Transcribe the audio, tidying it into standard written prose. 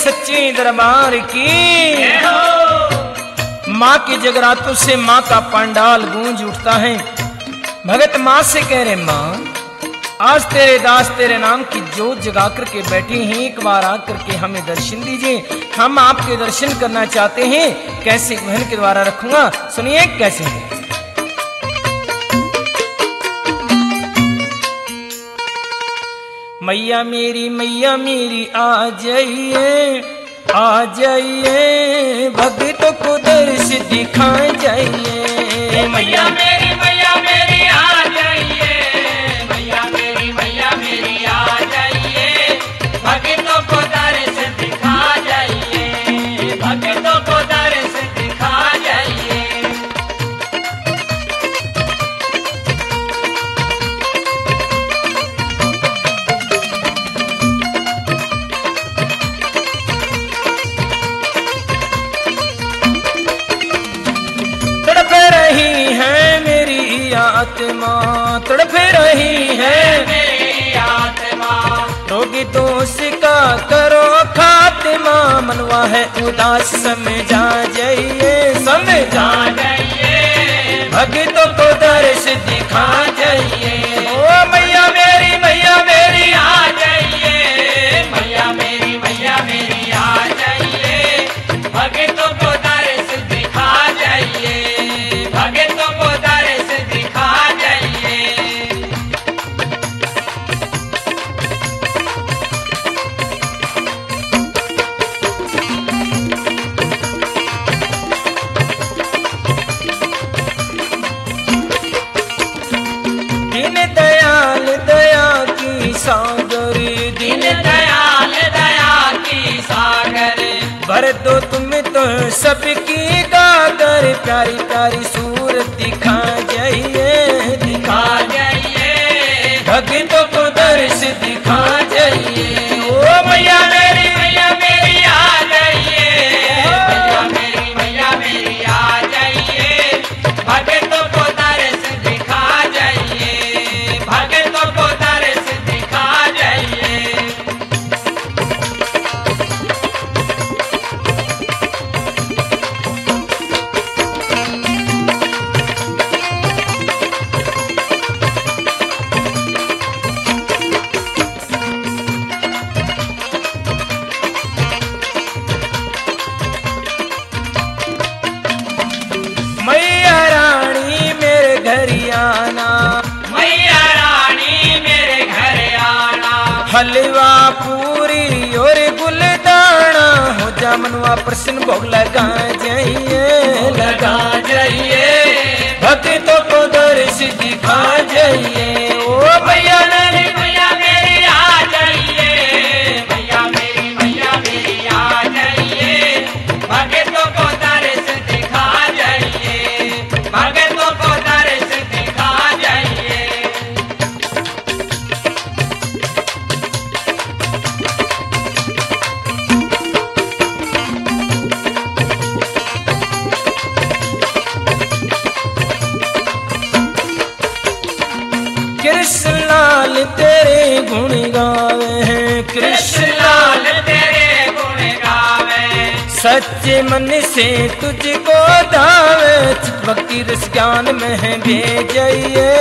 सच्चे दरबार की। माँ की जगरातों से माँ का पंडाल गूंज उठता है। भगत माँ से कह रहे, माँ आज तेरे दास तेरे नाम की जोत जगा करके बैठे हैं, एक बार आकर के हमें दर्शन दीजिए, हम आपके दर्शन करना चाहते हैं। कैसे बहन के द्वारा रखूंगा, सुनिए कैसे। मैया मेरी आ जाइए, आ जाइए, भक्तों को दर्श दिखा जाइए। मैया मेरी आ जाइए, मैया मेरी आ जाइए, भक्तों को दर्श दिखा जाइए, भक्तों को दर्श दिखा जाइए। आत्मा तड़प रही है मेरी आत्मा, रोगी दोष का करो खात्मा, मनवा है उदास समझा जाइए, समझा जाइए, भक्तों को दर्श दिखा जाइए। ओ मैया मेरी आ जाइए, मैया मेरी आ जाइए, भक्तों को दर्श दिखा जाइए, भक्तों को दर्श दिखा जाइए। दीन दयाल दया की सागर, दीन दयाल दया की सागर, भर दो तुम तो सबकी गागर, प्यारी प्यारी सूरत दिखा जाइए, दिखा जाइए, भक्तों को दर्श दिखा जाइए। ओ मैया मेरी आ जाइए, मैया मेरी आ जाइए, भक्तों को दर्श दिखा जाइए, भक्तों को दर्श दिखा जाइए। मैया रानी मेरे घर आना, मैया रानी मेरे घर आना, हलवा पूरी और गुलदाना, हो जा मनवा प्रसन्न भोग लगा जाइए, लगा जाइए, भक्तों को दर्श दिखा जाइए। ओ मैया मेरी आ जाइए, मैया मेरी आ जाइए, भक्तों को दर्श दिखा जाइए, भक्तों को दर्श दिखा जाइए। कृष्ण लाल तेरे गुण गावे हैं, कृष्ण लाल तेरे गुण गावे, सच्चे मन से तुझको दावे, भक्ति रस ज्ञान में है भेजाइए,